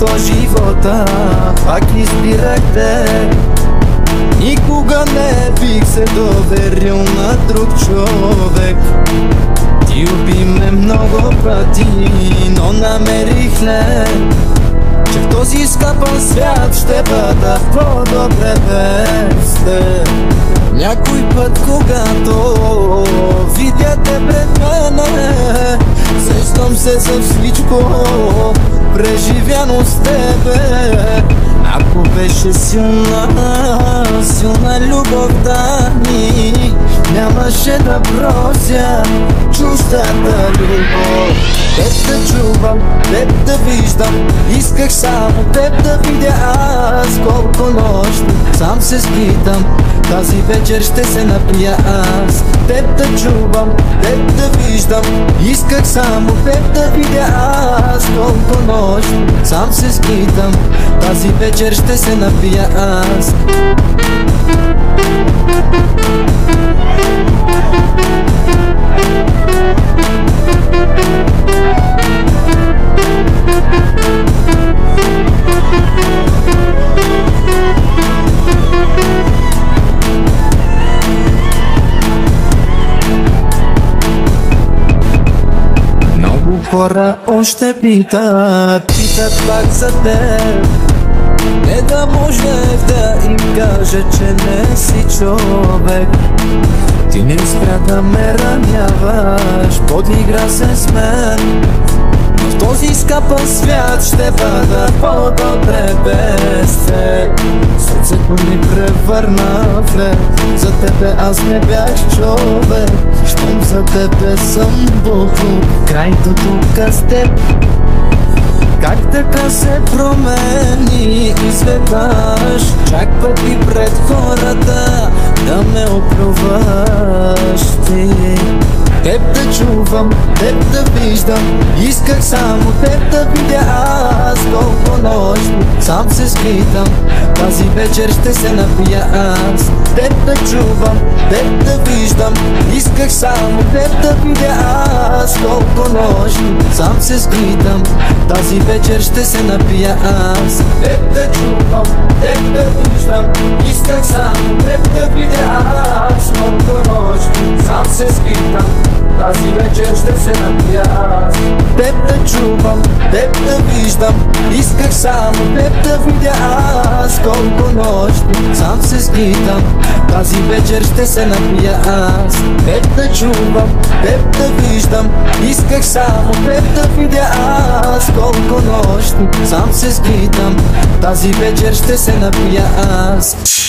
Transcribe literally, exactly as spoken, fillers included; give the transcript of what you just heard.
то живота пак избирах те. Никога не бих се доверил на друг човек. Ти уби ме много пъти, но намерих лед, че в този скъпан свят ще бъда по-добре без теб. Някой път, когато видя те пред мене, сещам се за всичко преживяно с тебе. Ако беше силна, силна любовта ни, нямаше да прося чуждата любов. Теб да чувам, теб да виждам, исках само теб да видя аз. Колко нощи сам се спитам, тази вечер ще се напия аз. Теб да чувам, теб да виждам, исках само теб да видя аз. Колко нощи сам се спитам, тази вечер ще се напия аз. Хора още питат, питат пак за теб. Не да можех да им кажа, че не си човек. Ти не спря да ме раняваш, подигра се с мен. Но в този скъпан свят ще бъда по-добре без теб. Сърцето ми превърна в лед, за тебе аз не бях човек. Щом за тебе съм буклук, край до тук с теб. Как така се промени изведнъж, чак пъти пред хората да ме оплюваш ти. Теб да чувам, теб да виждам, исках само теб да видя аз. Колко нощи сам се спитам, тази вечер ще се напия аз. Теб да чувам, теб да виждам, исках само теб да видя аз. Колко нощи сам се спитам, тази вечер ще се напия аз. Теб да чувам, теб да виждам, исках само теб да видя аз. Колко нощи сам се спитам, тази вечер ще се напия аз. Теб да чувам, теб да виждам, исках само теб да видя аз. Колко нощи сам се скитам, тази вечер ще се напия аз. Теб да чувам, теб да виждам, исках само теб да видя аз. Колко нощи сам се скитам, тази вечер ще се напия аз.